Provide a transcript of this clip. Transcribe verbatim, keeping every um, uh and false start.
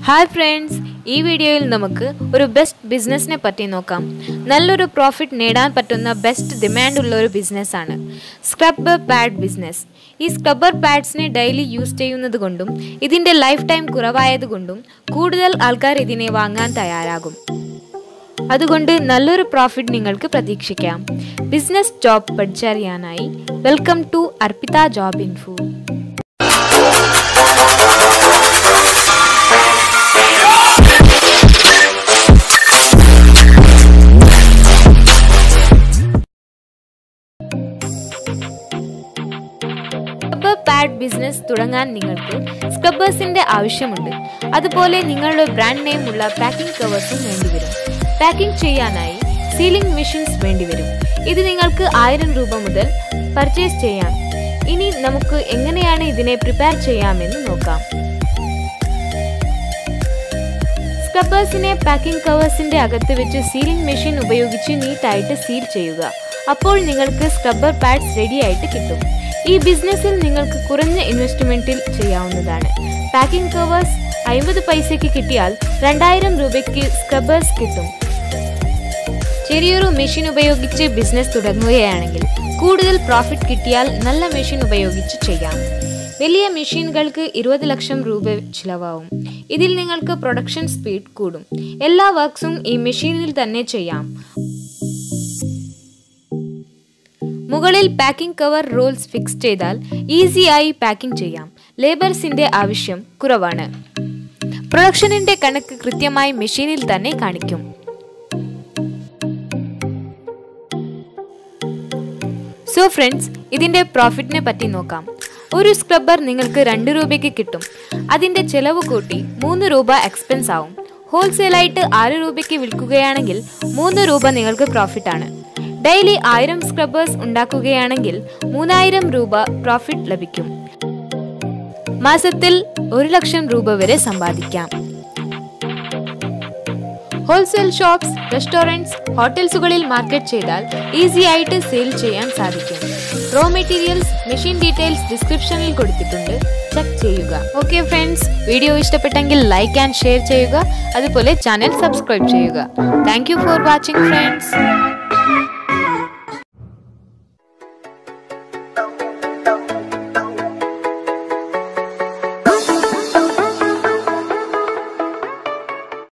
Hi friends, ഈ വീഡിയോയിൽ നമുക്ക് ഒരു ബെസ്റ്റ് ബിസിനസിനെ പറ്റി നോക്കാം. നല്ലൊരു പ്രോഫിറ്റ് നേടാൻ പറ്റുന്ന ബെസ്റ്റ് ഡിമാൻഡ് ഉള്ള ഒരു ബിസിനസ് ആണ് സ്ക്രബ്ബർ പാഡ് ബിസിനസ്. ഈ സ്ക്രബ്ബർ പാഡ്സിനെ ഡെയിലി യൂസ് ചെയ്യുന്നതുകൊണ്ടും ഇതിന്റെ ലൈഫ് ടൈം കുറവായതുകൊണ്ടും കൂടുതൽ ആൾക്കാർ ഇതിനെ വാങ്ങാൻ തയ്യാറാകും. അതുകൊണ്ട് നല്ലൊരു പ്രോഫിറ്റ് നിങ്ങൾക്ക് പ്രതീക്ഷിക്കാം. ബിസിനസ് ജോബ് പഠിച്ചറിയാനായി welcome to Arpita job info. Scrubber pad business തുടങ്ങാൻ നിങ്ങൾക്ക് സ്ക്രബ്ബേഴ്സിന്റെ ആവശ്യമുണ്ട്. അതുപോലെ നിങ്ങളുടെ ബ്രാൻഡ് നെയിം ഉള്ള പാക്കിംഗ് കവേഴ്സും വേണ്ടിവരും. പാക്കിംഗ് ചെയ്യാനായി സീലിംഗ് മെഷീൻസ് വേണ്ടിവരും. ഇത് നിങ്ങൾക്ക് ആയിരം രൂപ മുതൽ പർച്ചേസ് ചെയ്യാം. ഇനി നമുക്ക് എങ്ങനെയാണ് ഇതിനെ പ്രിപ്പയർ ചെയ്യാമെന്ന് നോക്കാം. സ്ക്രബ്ബേഴ്സിനെ പാക്കിംഗ് കവേഴ്സിന്റെ അകത്ത് വെച്ച് സീലിംഗ് മെഷീൻ ഉപയോഗിച്ച് നീറ്റായിട്ട് സീൽ ചെയ്യുക. അപ്പോൾ നിങ്ങൾക്ക് സ്ക്രബ്ബർ പാഡ്സ് റെഡി ആയിട്ട് കിട്ടും. ഈ ബിസിനസ്സിൽ നിങ്ങൾക്ക് കുറഞ്ഞ ഇൻവെസ്റ്റ്മെന്റിൽ ചെയ്യാവുന്നതാണ്. പാക്കിംഗ് കവേഴ്സ് അമ്പത് പൈസയ്ക്ക് കിട്ടിയാൽ രണ്ടായിരം രൂപയ്ക്ക് സ്ക്രബ്ബേഴ്സ് കിട്ടും. ചെറിയൊരു മെഷീൻ ഉപയോഗിച്ച് ബിസിനസ് തുടങ്ങുകയാണെങ്കിൽ കൂടുതൽ പ്രോഫിറ്റ് കിട്ടിയാൽ നല്ല മെഷീൻ ഉപയോഗിച്ച് ചെയ്യാം. വലിയ മെഷീനുകൾക്ക് ഇരുപത് ലക്ഷം രൂപ ചിലവാകും. ഇതിൽ നിങ്ങൾക്ക് പ്രൊഡക്ഷൻ സ്പീഡ് കൂടും. എല്ലാ വർക്ക്സും ഈ മെഷീനിൽ തന്നെ ചെയ്യാം. മുകളിൽ പാക്കിംഗ് കവർ റോൾസ് ഫിക്സ് ചെയ്താൽ ഈസിയായി പാക്കിംഗ് ചെയ്യാം. ലേബേഴ്സിന്റെ ആവശ്യം കുറവാണ്. പ്രൊഡക്ഷനിന്റെ കണക്ക് കൃത്യമായി മെഷീനിൽ തന്നെ കാണിക്കും. സോ ഫ്രണ്ട്സ്, ഇതിന്റെ പ്രോഫിറ്റിനെ പറ്റി നോക്കാം. ഒരു സ്ക്രബ്ബർ നിങ്ങൾക്ക് രണ്ട് രൂപയ്ക്ക് കിട്ടും. അതിന്റെ ചെലവ് കൂട്ടി മൂന്ന് രൂപ എക്സ്പെൻസ് ആവും. ഹോൾസെയിലായിട്ട് ആറ് രൂപയ്ക്ക് വിൽക്കുകയാണെങ്കിൽ മൂന്ന് രൂപ നിങ്ങൾക്ക് പ്രോഫിറ്റ് ആണ്. ഡെയിലി ആയിരം സ്ക്രബ്ബേഴ്സ് ഉണ്ടാക്കുകയാണെങ്കിൽ മൂന്നായിരം രൂപ പ്രോഫിറ്റ് ലഭിക്കും. മാസത്തിൽ ഒരു ലക്ഷം രൂപ വരെ സമ്പാദിക്കാം. ഹോൾസെയിൽ ഷോപ്സ്, റെസ്റ്റോറൻറ്റ്സ്, ഹോട്ടൽസുകളിൽ മാർക്കറ്റ് ചെയ്താൽ ഈസി ആയിട്ട് സെയിൽ ചെയ്യാൻ സാധിക്കും. റോ മെറ്റീരിയൽസ്, മെഷീൻ ഡീറ്റെയിൽസ് ഡിസ്ക്രിപ്ഷനിൽ കൊടുത്തിട്ടുണ്ട്, ചെക്ക് ചെയ്യുക. ഓക്കെ ഫ്രണ്ട്സ്, വീഡിയോ ഇഷ്ടപ്പെട്ടെങ്കിൽ ലൈക്ക് ആൻഡ് ഷെയർ ചെയ്യുക. അതുപോലെ ചാനൽ സബ്സ്ക്രൈബ് ചെയ്യുക. Thank you for watching friends.